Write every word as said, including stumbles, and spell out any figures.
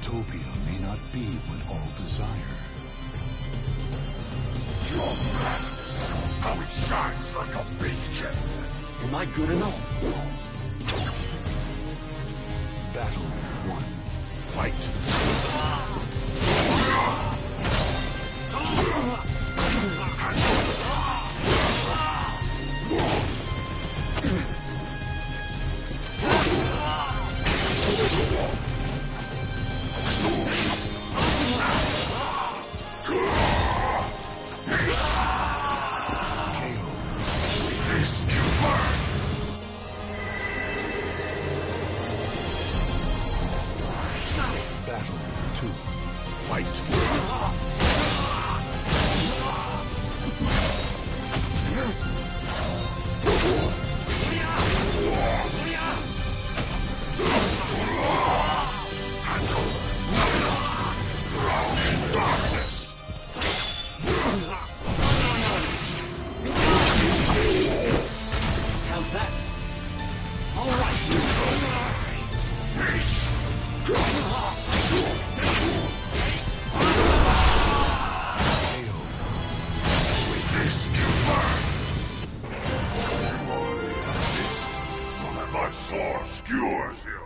utopia may not be what all desire. Your madness, how it shines like a beacon. Am I good enough? Battle one. Fight. Battle two. Fight. How's that? All right. With this you burn. So that my sword skewers you.